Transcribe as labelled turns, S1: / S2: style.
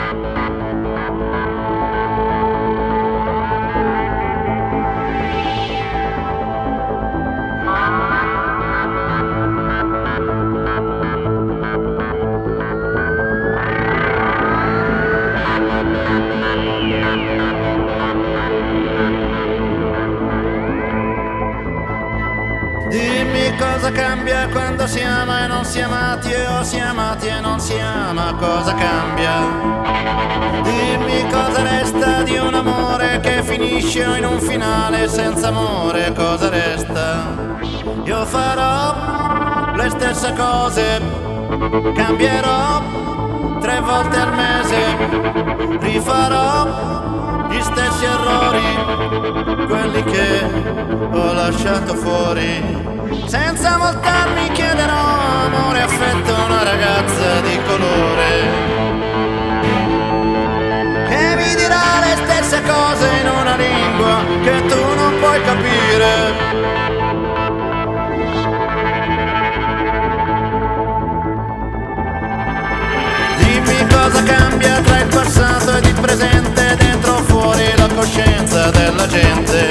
S1: Dimmi cosa cambia quando si ama e non si è amati, o si è amati e non si ama, cosa cambia? Dimmi cosa resta di un amore che finisce in un finale senza amore, cosa resta? Io farò le stesse cose, cambierò 3 volte al mese, rifarò gli stessi errori, quelli che ho lasciato fuori. Senza voltarmi chiederò amore e affetto a una ragazza di colore che mi dirà le stesse cose in una lingua che tu non puoi capire. Dimmi cosa cambia tra il passato ed il presente, dentro o fuori la coscienza della gente.